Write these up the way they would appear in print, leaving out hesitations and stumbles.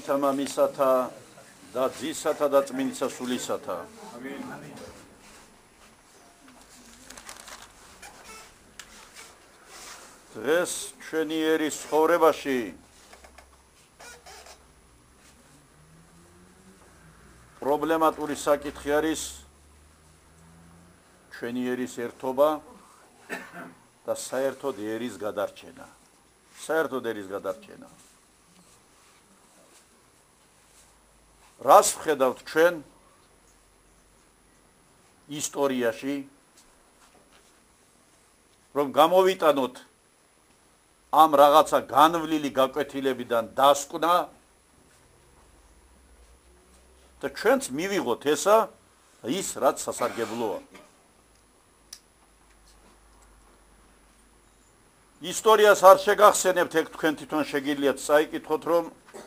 მამითა მამისათა და ძისათა და წმინდისა სულისათა. დღეს ჩვენი ერის ცხოვრებაში პრობლემატური საკითხი არის ჩვენი ერის ერთობა და საერთოდ ერის გადარჩენა. საერთოდ ერის გადარჩენა. რას ვხედავთ ჩვენ ისტორიაში, რომ გამოვიტანოთ ამ რაღაცა განვლილი გაკვეთილებიდან დასკვნა და ჩვენც მივიღოთ ესა ის რაც სასარგებლოა. ისტორიას არ შეგახსენებთ, ეგ თქვენ თვითონ შეგიძლიათ წაიკითხოთ, რომ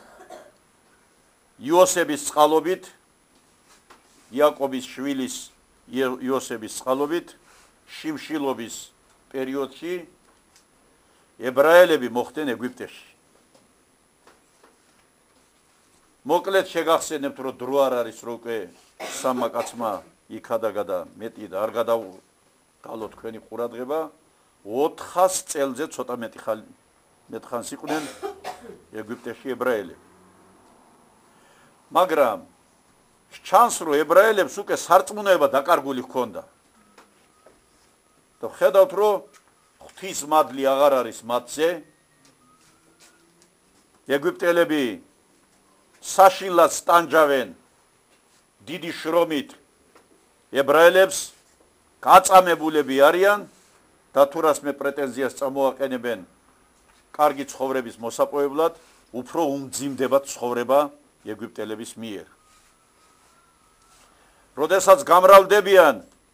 იოსების წყალობით, იაკობის შვილის იოსების წყალობით, შიმშილობის პერიოდში ებრაელები მოხვდნენ ეგვიპტეში. მოკლედ შეგახსენებთ, რომ დრო არ არის, რომ უკვე სამმა კაცმა იქადაგა და მეტი და არ გადავგალო თქვენი ყურადღება, 400 წელზე ცოტა მეტი ხანს იყვნენ ეგვიპტეში ებრაელები. მაგრამ ჩანს, რომ ებრაელებს უკვე სარწმუნოება დაკარგული ჰქონდა. და ხედავთ, რომ ღვთის მადლი აღარ არის მათზე. ეგვიპტელები საშინლად სტანჯავენ დიდი შრომით ებრაელებს, გაწამებულები არიან და თუ რასმე პრეტენზიას წამოაყენებენ კარგი ცხოვრების მოსაპოვებლად, უფრო უმძიმდებათ ცხოვრება ეგვიპტელების მიერ. როდესაც გამრავლდებიან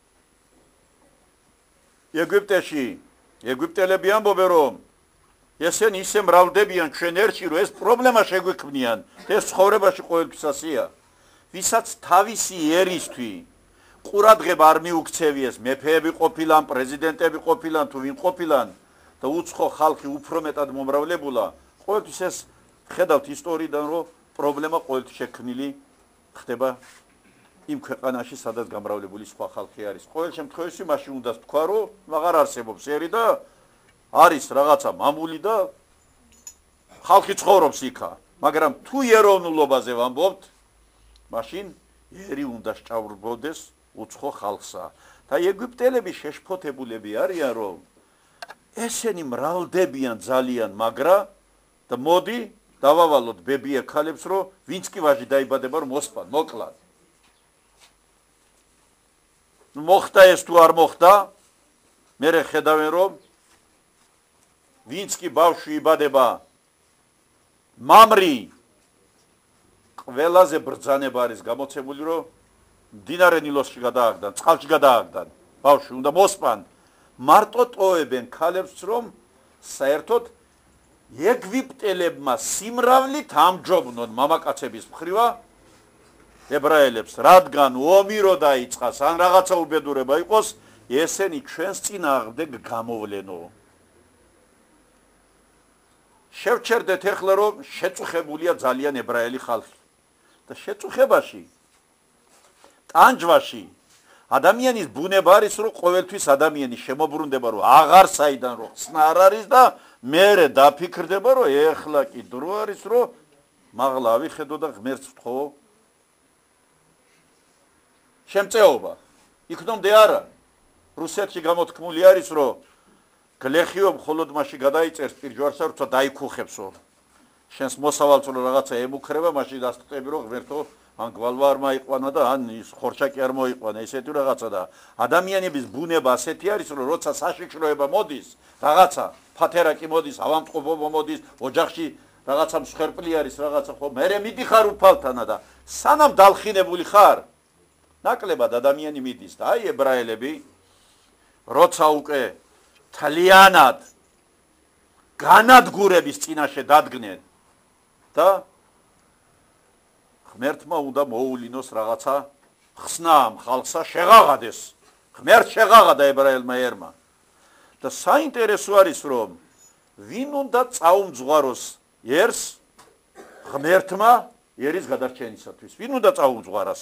ეგვიპტეში, ეგვიპტელები ამბობენ, რომ ესენი ისე მრავლდებიან ჩვენ ერთში, რომ ეს პრობლემა შეგვექმნიან, ეს ცხოვრებაში ყოველთვის ასეა. ვისაც თავისი ერისთვის ყურადღება არ მიუქცევიეს, მეფეები ყოფილან, პრეზიდენტები ყოფილან, თუ ვინ ყოფილან და უცხო ხალხი უფრო მეტად მომრავლებულა, ყოველთვის ეს ხედავთ ისტორიიდან, რომ პრობლემა ყოველთვის შექმნილი ხდება იმ ქვეყანაში, სადაც გამრავლებული სხვა ხალხი არის. ყოველ შემთხვევაში მაშინ უნდა თქვა, რომ აღარ არსებობს ერი და არის რაღაცა მამული და ხალხი ცხოვრობს იქა. მაგრამ თუ ეროვნულობაზე ვამბობთ, მაშინ ერი უნდა სჭავრბოდეს უცხო ხალხსა. და ეგვიპტელები შეშფოთებულები არიან, რომ ესენი მრავლდებიან ძალიან, მაგრა და მოდი დავავალოთ ბებია ქალებს, რომ ვინც კი ვაჟი დაიბადება, რომ მოსპან, მოკლან. მოხდა ეს თუ არ მოხდა, მერე ხედავენ, რომ ვინც კი ბავშვი იბადება, მამრი ყველაზე ბრძანება არის გამოცემული, რომ მდინარე ნილოსში გადააგდან, წყალში გადააგდან, ბავშვი უნდა მოსპან. მარტო ტოვებენ ქალებს, რომ საერთოდ ეგვიპტელებმა სიმრავლით ამჯობნონ მამაკაცების მხრივა ებრაელებს, რადგან ომი რო დაიწყას, ან რაღაცა უბედურება იყოს, ესენი ჩვენს წინააღმდეგ გამოვლენო. შევჩერდეთ ეხლა, რომ შეწუხებულია ძალიან ებრაელი ხალხი. და შეწუხებაში, ტანჯვაში ადამიანის ბუნება არის, რომ ყოველთვის ადამიანი შემოbrunდება, რომ აღარ საიდან რო ხსნა არ არის და მერე დაფიქრდება, რომ ეხლა კი დრო არის, რომ მაღლა ავიხედო და ღმერთს ვთხოვო შემწეობა. იქნომდე არა. რუსეთში გამოთქმული არის, რომ გლეხიო მხოლოდ მაშინ გადაიწერს პირჯვარსა, როცა დაიქუხებსო. შენს მოსავალს რომ რაღაცა ემუქრება, მაშინ დასტყები, რომ ღმერთო ან გვალვა არ მაიყვანა და ან ის ხორჩაკი არ მოიყვანა, ესეთი რაღაცა და ადამიანების ბუნება ასეთი არის, რომ როცა საშიშროება მოდის, რაღაცა ფათერაკი მოდის, ავამტყუპობა მოდის, ოჯახში რაღაცა მსხვერპლი არის, რაღაცა ხო, მერე მიდიხარ უფალთანა და სანამ დალხინებული ხარ, ნაკლებად ადამიანი მიდის და აი ებრაელები როცა უკვე თლიანად განადგურების წინაშე დადგნენ და ღმერთმა უნდა მოულინოს რაღაცა ხსნა ამ ხალხსა, შეღაღადეს. ღმერთ შეღაღადა ებრაელმა ერმა. და საინტერესო არის, რომ ვინ უნდა წაუმძღვაროს ერს ღმერთმა ერის გადარჩენისათვის. ვინ უნდა წაუძღვარას?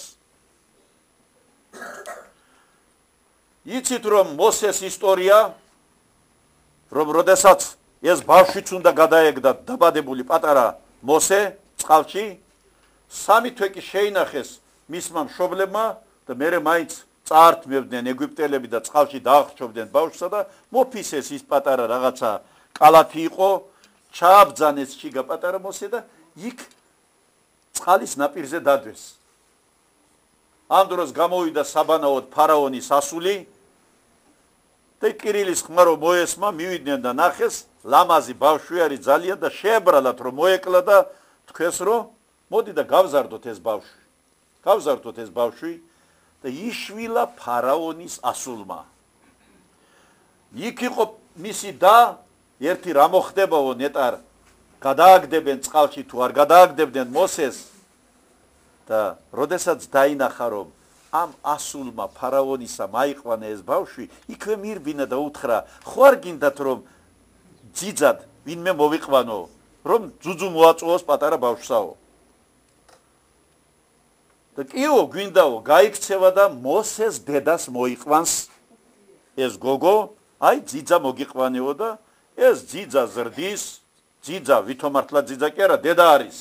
იცით რომ მოსეს ისტორია, რომ როდესაც ეს ბავშვიც უნდა გადაეგდა დაბადებული პატარა მოსე წყალში, 3 თვე კი შეინახეს მისმა მშობლებმა და მერე მაინც წაართმევდნენ ეგვიპტელები და წყალში დაახრჩობდნენ ბავშვსა და მოფისეს ის პატარა რაღაცა კალათი იყო, ჩააბძანეს შიგა პატარა მოსე და იქ წყალის ნაპირზე დადვეს. ამ დროს გამოვიდა საბანაოდ ფარაონის ასული და კირილის ხმა რომ მოესმა, მივიდნენ და ნახეს, ლამაზი ბავშვი არის ძალიან და შეებრალათ რომ მოეკლა და თქვეს რომ მოდი და გავზარდოთ ეს ბავშვი. გავზარდოთ ეს ბავშვი და იშვილა ფარაონის ასულმა. იქ იყო მისი და ერთი რა მოხდებაო ნეტარ გადააგდებენ წყალში თუ არ გადააგდებდნენ მოსეს და როდესაც დაინახა რომ ამ ასულმა ფარაონისა მაიყვანა ეს ბავშვი, იქვე მირბინა და უთხრა, ხო არ გინდათ რომ ძიძად ვინმე მოვიყვანო, რომ ძუძუ მოაწვოს პატარა ბავშვსაო. და კიო გვინდაო, გაიქცევა და მოსეს დედას მოიყვანს ეს გოგო, აი ძიძა მოგიყვანეო და ეს ძიძა ზრდის, ძიძა ვითომართლა ძიძა კი არა, დედა არის.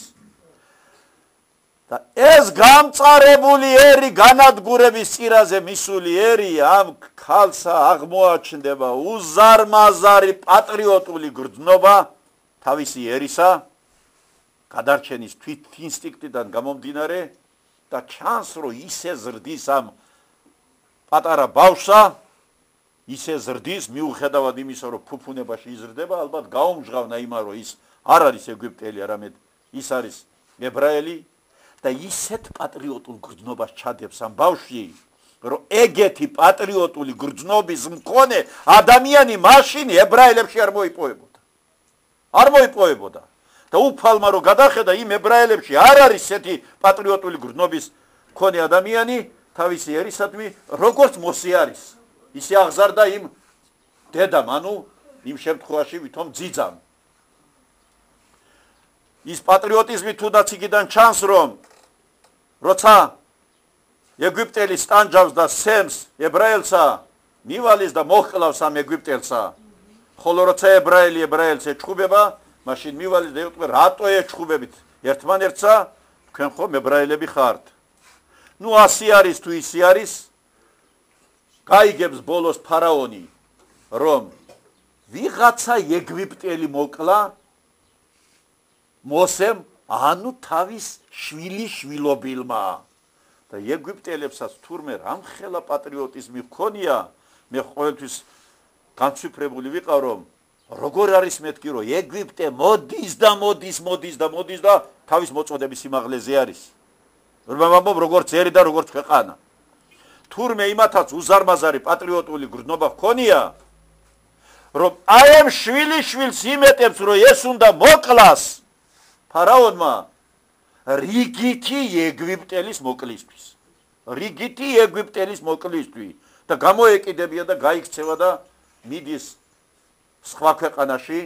და ეს გამწარებული ერი განადგურების წირაზე მისული ერი ამ ქალსა აღმოაჩნდება უზარმაზარი პატრიოტული გრძნობა თავისი ერისა გადარჩენის თვით ინსტინქტიდან გამომდინარე და ჩანს რომ ისე ზრდის ამ პატარა ბავშვსა, ისე ზრდის მიუხედავად იმისა რომ ფუფუნებაში იზრდება, ალბათ გაუმჟღავნა იმა რომ ის არ არის ეგვიპტელი, არამედ ის არის ებრაელი და ისეთ პატრიოტულ გრძნობას ჩადებს ამ ბავშვი, რომ ეგეთი პატრიოტული გრძნობის მქონე ადამიანი მაშინ ებრაელებში არ მოიპოვებოდა. არ მოიპოვებოდა. და უფალმა რომ გადახედა იმ ებრაელებში არ არის ესეთი პატრიოტული გრძნობის მქონე ადამიანი თავისი ერისადმი, როგორც მოსე არის. ისე აღზარდა იმ დედამ, ანუ იმ შემთხვევაში ვითომ ძიძამ. ის პატრიოტიზმი თუნდაც იქიდან ჩანს რომ როცა ეგვიპტელი სტანჯავს და სემს ებრაელსა, მივალის და მოჰკლავს ამ ეგვიპტელსა, ხოლო როცა ებრაელი ებრაელს ეჩხუბება, მაშინ მივალის და ეტყვი რატო ეჩხუბებით ერთმანერთსა, თქვენ ხომ ებრაელები ხართ. ნუ ასე არის თუ ისე არის, გაიგებს ბოლოს ფარაონი, რომ ვიღაცა ეგვიპტელი მოკლა მოსემ, ანუ თავის შვილიშვილობილმა. და ეგვიპტელებსაც თურმე რამხელა პატრიოტიზმი ჰქონია, მე ყოველთვის განცვიფრებული ვიყავ, რომ როგორ არის მეთქი, რომ ეგვიპტე მოდის და თავის მოწოდების სიმაღლეზე არის. ვამბობ როგორც ერი და როგორც ქვეყანა. თურმე იმათაც უზარმაზარი პატრიოტული გრძნობა ჰქონია, რომ აი ამ შვილიშვილს იმეტებს, რომ ეს უნდა მოკლას ფარაონმა რიგითი ეგვიპტელის მოკლისთვის. რიგითი ეგვიპტელის მოკლისთვის და გამოეკიდებია და გაიქცევა და მიდის სხვა ქვეყანაში.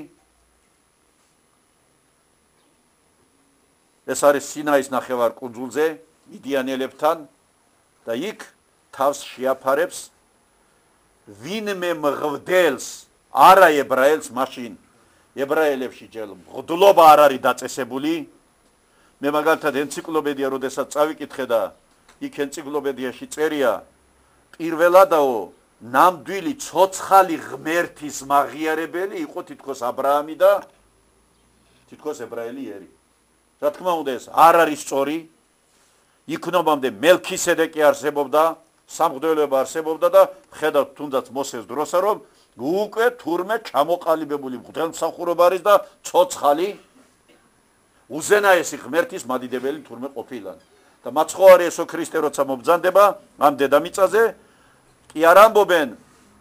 ეს არის სინაის ნახევარკუნძულზე მიდიანელებთან და იქ თავს შეაფარებს ვინმე მღვდელს, არა ებრაელს მაშინ. ებრაელებში ჯერ მღვდლობა არ არის დაწესებული. მე მაგალითად ენციკლოპედია როდესაც წავიკითხე და იქ ენციკლოპედიაში წერია პირველადაო ნამდვილი ცოცხალი ღმერთის მაღიარებელი იყო თითქოს აბრაამი და თითქოს ებრაელი ერი. რა თქმა უნდა ეს არ არის სწორი. იქნობამდე მელქისედეკი არსებობდა, სამღვდელოება არსებობდა და ხედავთ თუნდაც მოსეს დროსა რომ უკვე თურმე ჩამოყალიბებული მღვდელმსახურობა არის და ცოცხალი უზენაესი ღმერთის მადიდებელი თურმე ყოფილა. და მაცხოვარი იესო ქრისტე როცა მობრძანდება ამ დედამიწაზე, კი არ ამბობენ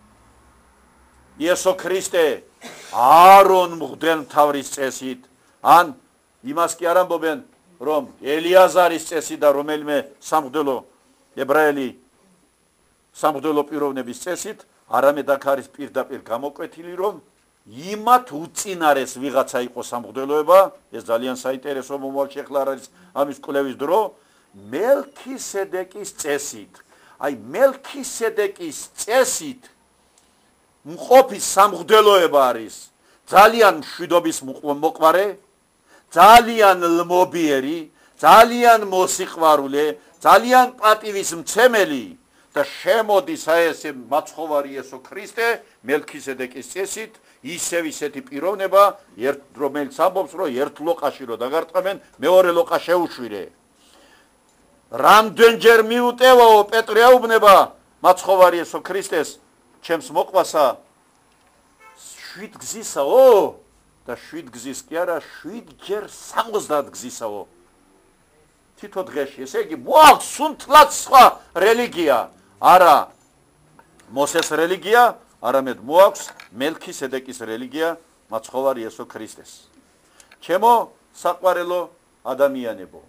იესო ქრისტე არონ მღვდელმთავრის წესით, ან იმას კი არ ამბობენ რომ ელიაზარის წესით და რომელიმე სამღვდელო ებრაელი სამღვდელო პიროვნების წესით, არამედ აქ არის პირდაპირ გამოკვეთილი რომ იმათ უწინარეს ვიღაცა იყო სამღვდელოება, ეს ძალიან საინტერესო მომავალში ახლა არის ამის კვლევის დრო, მელქისედეკის წესით. აი მელქისედეკის წესით მყოფის სამღვდელოება არის ძალიან მშვიდობის მოყვარე, ძალიან ლმობიერი, ძალიან მოსიყვარულე, ძალიან პატივისმცემელი და შემოდის ეს მაცხოვარი იესო ქრისტე მელქისედეკის წესით, ისევ ისეთი პიროვნება, რომელიც ამბობს, რომ ერთ ლოყაში რო დაგარტყამენ, მეორე ლოყა შეუშვირე. რამდენჯერ მიუტევაო პეტრე აუბნება მაცხოვარი იესო ქრისტეს, ჩემს მოყვასა 7 გზისაო და 7 გზის კი არა 7ჯერ 70 გზისაო. თითო დღეში, ესე იგი მოაქვს სუნთლად სხვა რელიგია, არა მოსეს რელიგია, არამედ მოაქვს მელქისედეკის რელიგია, მაცხოვარი იესო ქრისტეს. ჩემო საყვარელო ადამიანებო,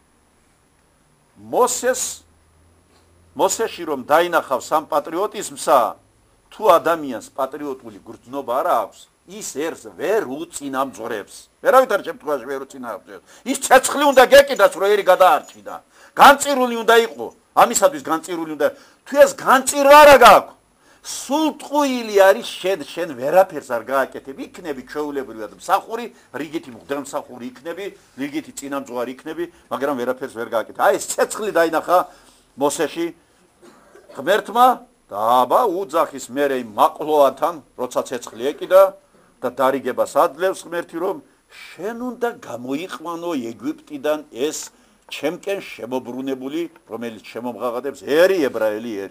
მოსეში რომ დაინახავს ამ პატრიოტიზმსა, თუ ადამიანს პატრიოტული გრძნობა არ აქვს, ის ერს ვერ უწინამძღვრებს. ვერავითარ შემთხვევაში ვერ უწინამძღვრებს. ის ცეცხლი უნდა გეკიდას, რომ ერი გადაარჩიდა. განწირული უნდა იყო, ამისათვის განწირული უნდა. თუ ეს განწირვა არა გაქვს, სულტყუილი არის შენ ვერაფერს არ გააკეთებ, იქნები ჩვეულებრივად მსახური, რიგითი მღვდელმსახური იქნები, რიგითი წინამძღვარი იქნები, მაგრამ ვერაფერს ვერ გააკეთებ. აი ეს ცეცხლი დაინახა მოსეში ღმერთმა და აბა უძახის მერე მაყლოათან, როცა ცეცხლი ეკიდა და დარიგებას ადლევს ღმერთი, რომ შენ უნდა გამოიყვანო ეგვიპტიდან ეს ჩემკენ შემობრუნებული, რომელიც შემომღაღადებს ერი ებრაელი ერი.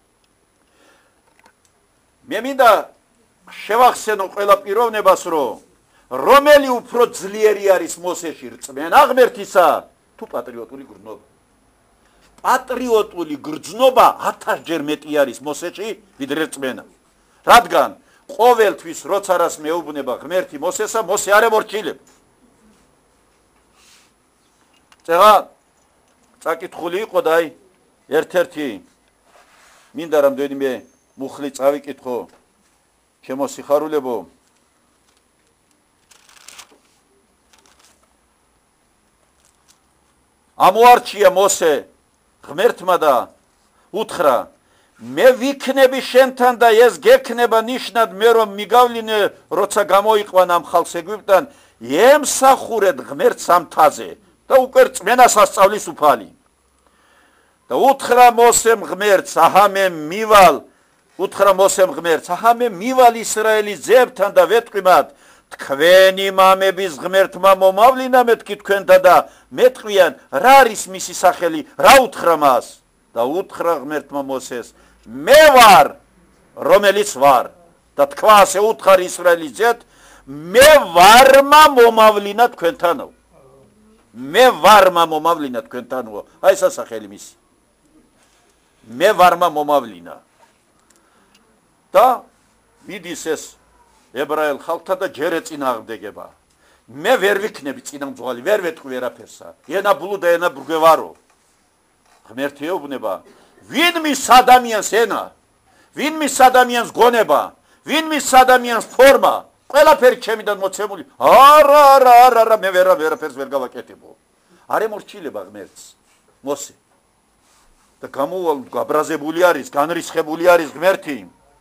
მე მინდა შევახსენო ყველა პიროვნებას, რომ რომელი უფრო ძლიერი არის მოსეში, რწმენა ღმერთისა თუ პატრიოტული გრძნობა. პატრიოტული გრძნობა 1000ჯერ მეტი არის მოსეში, ვიდრე რწმენა. რადგან ყოველთვის როცა რას მეუბნება ღმერთი მოსესა, მოსე არ ემორჩილებ. წეღა წაკითხული იყო და აი ერთ-ერთი მინდა რამდენიმე მუხლი წავიკითხო, ჩემო სიხარულებო. ამოარჩია მოსე ღმერთმა და უთხრა, მე ვიქნები შენთან და ეს გექნება ნიშნად, მე რომ მიგავლინე, როცა გამოიყვან ამ ხალხს ეგვიპტიდან, ემსახურეთ ღმერთს ამ მთაზე და უკვე რწმენას ასწავლის უფალი. და უთხრა მოსემ ღმერთს, აჰა მე მივალ ისრაელის ძეებთან და ვეტყვი მათ, თქვენი მამების ღმერთმა მომავლინა მეთქი თქვენთან და მეტყვიან, რა არის მისი სახელი, რა უთხრა მას? და უთხრა ღმერთმა მოსეს, მე ვარ, რომელიც ვარ. და თქვა ასე უთხარ ისრაელის ძეებთ, მე ვარმა მომავლინა თქვენთანო. მე ვარმა მომავლინა თქვენთანო. აი ეს სახელი მისი. მე ვარმა მომავლინა. და მიდის ეს ებრაელ ხალხთა და ჯერ ეწინააღმდეგება. მე ვერ ვიქნები წინამძღვარი, ვერ ვეტყვი ვერაფერსა. ენა ბლუდა, ენა ბრგვევარო. ღმერთი ეუბნება, ვინ მის ადამიანს ენა, ვინ მის ადამიანს გონება, ვინ მის ადამიანს ფორმა, ყველაფერი ჩემიდან მოცემული. არა, მე ვერაფერს ვერ გავაკეთებო. არ ემორჩილება ღმერთს მოსე. და გამოვალ გაბრაზებული არის, განრისხებული არის ღმერთი.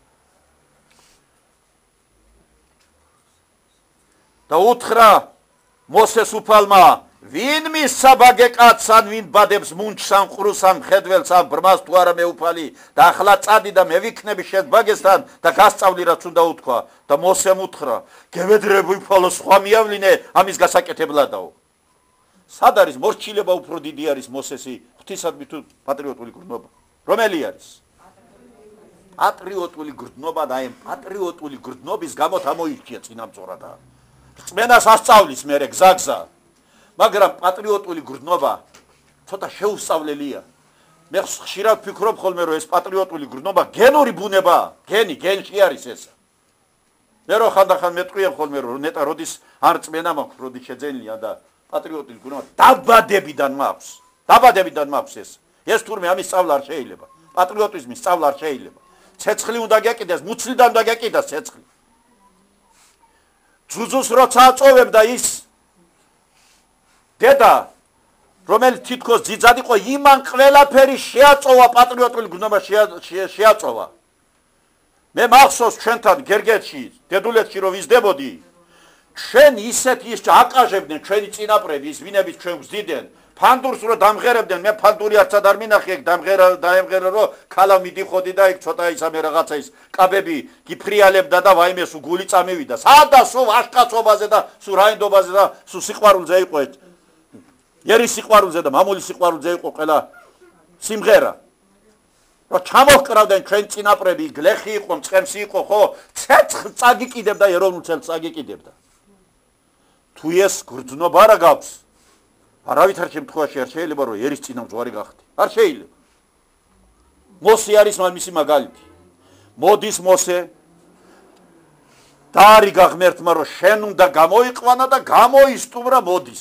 და უთხრა მოსეს უფალმა, ვინ მისცა ბაგე კაცს, ან ვინ ბადებს მუნჯს, ან ყრუს, ან მხედველს, ან ბრმას თუ არა მე უფალი, და ახლა წადი და მე ვიქნები შენ ბაგესთან და გასწავლი რაც უნდა უთქვა. და მოსემ უთხრა, გევედრები უფალო, სხვა მიავლინე ამის გასაკეთებლადაო. სად არის მორჩილება უფრო დიდი არის მოსესი ღვთისადმი თუ პატრიოტული გრძნობა? რომელი არის? პატრიოტული გრძნობა და აი პატრიოტული გრძნობის გამო ამოირჩია წინამძღვრად. რწმენას ასწავლის მერე გზაგზა. მაგრამ პატრიოტული გრძნობა ცოტა შეუსწავლელია. მე ხშირად ვფიქრობ ხოლმე, რომ ეს პატრიოტული გრძნობა გენური ბუნებაა, გენში არის ეს. მე რო ხანდახან მეტყვია ხოლმე, რომ ნეტა როდის არ წმენა მაქვს, როდის შეძენილია და პატრიოტული გრძნობა დაბადებიდან მაქვს ეს. ეს თურმე ამის სწავლა არ შეიძლება. პატრიოტიზმის სწავლა არ შეიძლება. ცეცხლი უნდა გეკიდეს, მუცლიდან უნდა გეკიდას ცეცხლი. ძუძუს როცა აწოვებდა ის დედა რომელიც თითქოს ძიძად იყო იმან ყველაფერი შეაწოვა პატრიოტული გზნობა შეაწოვა მე მახსოვს ჩვენთან გერგეთში დედულეთში რომ ვიზდებოდი ჩვენ ისეთ ის აკაჟებდნენ ჩვენი წინაპრები ის ვინებით ჩვენ ვზდიდნენ ფანდურს რო დამღერებდნენ მე ფანდური არცად არ მინახე ეგ დაემღერა რომ ქალა მიდიხოდი და ეგ ცოტა ისამე რაღაცა ის კაბები გიფრიალებდა და ვაიმე სულ გული წამევიდა სადა სულ აშკაცობაზე და სულ რაინდობაზე და სულ სიყვარულზე იყო ეს ერი სიყვარულზე და მამული სიყვარულზე იყო ყველა სიმღერა რომ ჩამოჰკრავდნენ ჩვენ წინაპრები გლეხი იყო მწყემსი იყო ხო ცეცხლ წაგიკიდებდა ეროვნულ ცეცხლს წაგიკიდებდა თუ ეს გრძნობა რა გაქვს არავითარ შემთხვევაში არ შეიძლება რომ ერის წინამძღვარი გახდე არ შეიძლება მოსე არის მისი მაგალითი მოდის მოსე დაარიგა ღმერთმა რომ შენ უნდა გამოიყვანა და გამოისტუმრა მოდის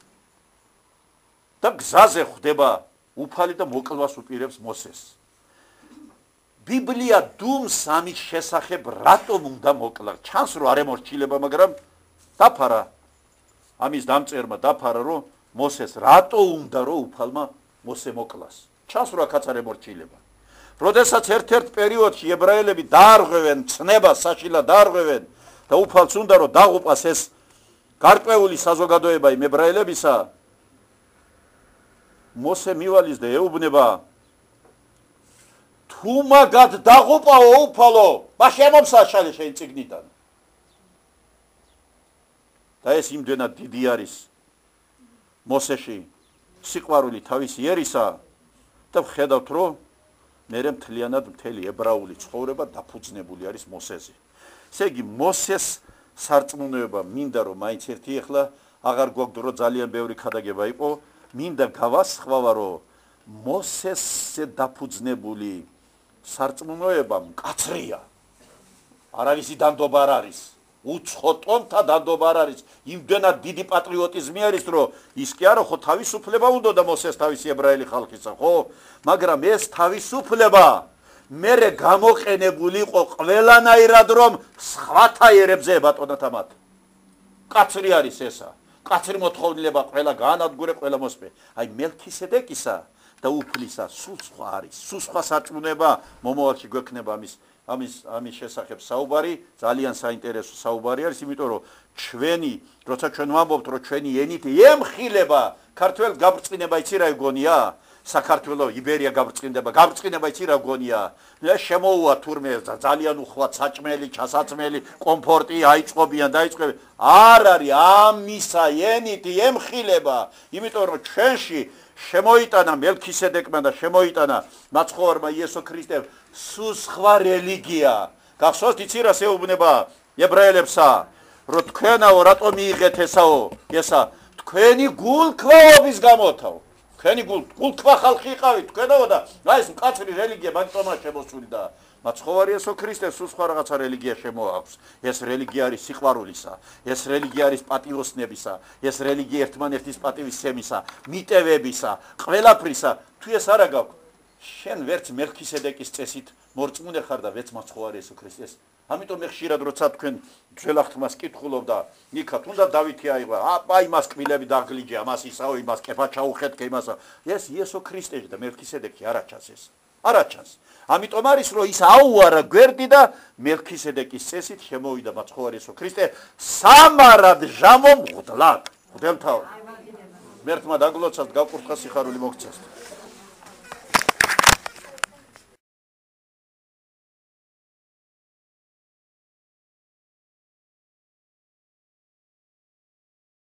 და გზაზე ხვდება უფალი და მოკლვას უპირებს მოსეს ბიბლია დუმს ამის შესახებ რატომ უნდა მოკლა ჩანს რომ არ ემორჩილება მაგრამ დაფარა ამის დამწერმა დაფარა რომ მოსეს რატო უნდა რომ უფალმა მოსე მოკლას ჩანს რომ აქაც არ ემორჩილება როდესაც ერთ-ერთ პერიოდში ებრაელები დაარღვევენ ცნებას საშილად დაარღვევენ და უფალს უნდა რომ დაღუპას ეს გარკვეული საზოგადოება იმ ებრაელებისა მოსე მივალის და ეუბნება თუ მაგად დაღუპაო უფალო მაშინ შემომსაშალე შენ წიგნიდან და ეს იმდენად დიდი არის მოსეში სიყვარული თავისი ერისა და ვხედავთ რომ მერე მთლიანად მთელი ებრაული ცხოვრება დაფუძნებული არის მოსეზე ესე იგი მოსეს სარწმუნოება მინდა რომ მაინც ერთი ახლა აღარ გვაქვს რომ ძალიან ბევრი ქადაგება იყო მინდა გავასხვავა რომ მოსესზე დაფუძნებული სარწმუნოება მკაცრია არავისი დანდობა არ არის უცხოტონთა დანდობა არ არის იმდენად დიდი პატრიოტიზმი არის რომ ის კი არა ხო თავისუფლება უნდა და მოსეს თავისი ებრაელი ხალხისა ხო მაგრამ ეს თავისუფლება მერე გამოყენებული იყო ყველანაირად რომ სხვათა ერებზე ებატონათ ამათ კაცრი არის ესა კაცრი მოთხოვნილება ყველა განადგურე ყველა მოსპე აი მელქისედეკისა და უფლისა სულ სხვა არის სულ სხვა სარწმუნოება მომავალში გვექნება ამის შესახებ საუბარი ძალიან საინტერესო საუბარი არის იმიტომ რომ ჩვენი როცა ჩვენ ვამბობთ რომ ჩვენი ენით ემხილება ქართველ გაბრწყინება იცი რა გონია საქართველოს იბერია გაბრწყინება იცი რა გონია შემოუვა თურმე ძალიან უხვად საჭმელი ჩასაწმელი კომფორტი აიწყობიან დაიწყებენ არ არის ამისა ენით ემხილება იმიტომ რომ ჩვენში შემოიტანა მელქისედეკმა და შემოიტანა მაცხოვარმა იესო ქრისტემ სულ სხვა რელიგია გახსოვთ იცი რა შეუბნება ებრაელებსა რომ თქვენაო რატომ მიიღეთ ესა თქვენი გულქვეობის გამოთაო თქვენი გულქვა ხალხი იყავით თქვენაო და ეს მკაცრი რელიგია მაგიტომაა შემოსული და მაცხოვარი იესო ქრისტე სულ სხვა რაღაცა რელიგია შემოაქვს ეს რელიგია არის სიყვარულისა ეს რელიგია არის პატიოსნებისა ეს რელიგია ერთმანეთის პატივისცემისა მიტევებისა ყველაფრისა თუ ეს არა გაქვს შენ ვერც მელქისედეკის წესით მორწმუნე ხარ და ვერც მაცხოვარი იესო ქრისტეს ამიტომ მე ხშირად როცა თქვენ ძველახთმას კითხულობ და ნიკა თუნდა დავითი აიღო აი მას კბილები დაგლიჯა მას ისაო იმას კეფა ჩაუხეთქე იმასა ეს იესო ქრისტე და მელქისედეკი არ აჩანს ეს არ აჩანს ამიტომ არის რომ ის აუარა გვერდი და მელქისედეკის წესით შემოვიდა მაცხოვარი იესო ქრისტე სამარად ჟამომ ღვდლად ღვთელთავ მერთმა დაგლოცავთ გავკურთხა სიხარული მოგცეს